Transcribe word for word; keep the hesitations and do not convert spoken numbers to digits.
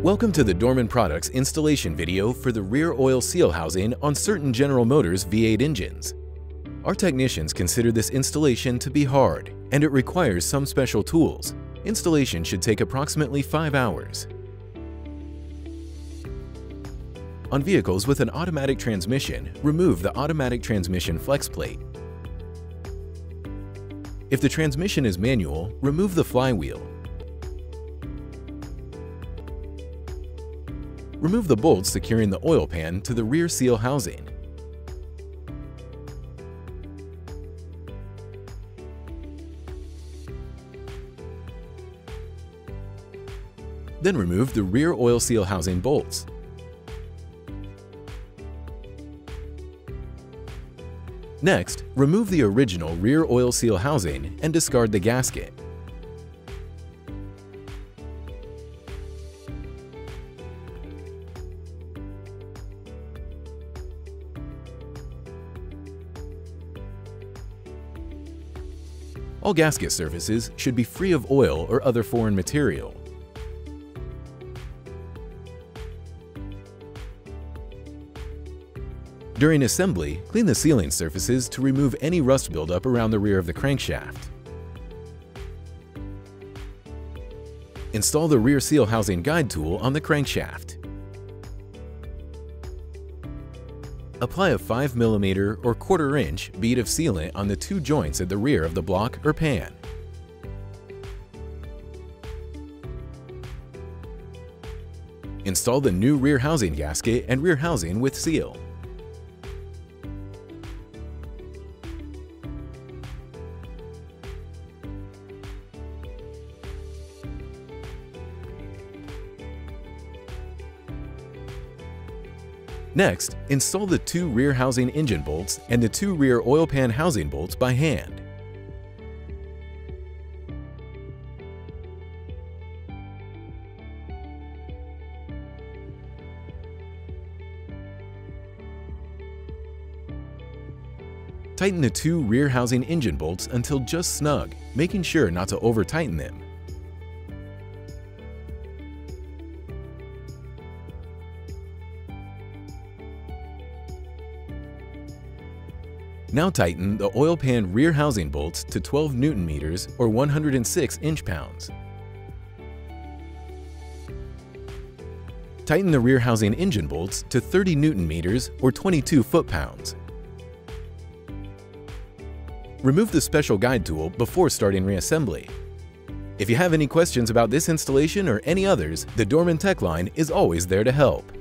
Welcome to the Dorman Products installation video for the rear oil seal housing on certain General Motors V eight engines. Our technicians consider this installation to be hard, and it requires some special tools. Installation should take approximately five hours. On vehicles with an automatic transmission, remove the automatic transmission flex plate. If the transmission is manual, remove the flywheel. Remove the bolts securing the oil pan to the rear seal housing. Then remove the rear oil seal housing bolts. Next, remove the original rear oil seal housing and discard the gasket. All gasket surfaces should be free of oil or other foreign material. During assembly, clean the sealing surfaces to remove any rust buildup around the rear of the crankshaft. Install the rear seal housing guide tool on the crankshaft. Apply a five millimeter or quarter inch bead of sealant on the two joints at the rear of the block or pan. Install the new rear housing gasket and rear housing with seal. Next, install the two rear housing engine bolts and the two rear oil pan housing bolts by hand. Tighten the two rear housing engine bolts until just snug, making sure not to over-tighten them. Now tighten the oil pan rear housing bolts to twelve newton meters or one hundred six inch pounds. Tighten the rear housing engine bolts to thirty newton meters or twenty-two foot pounds. Remove the special guide tool before starting reassembly. If you have any questions about this installation or any others, the Dorman Tech Line is always there to help.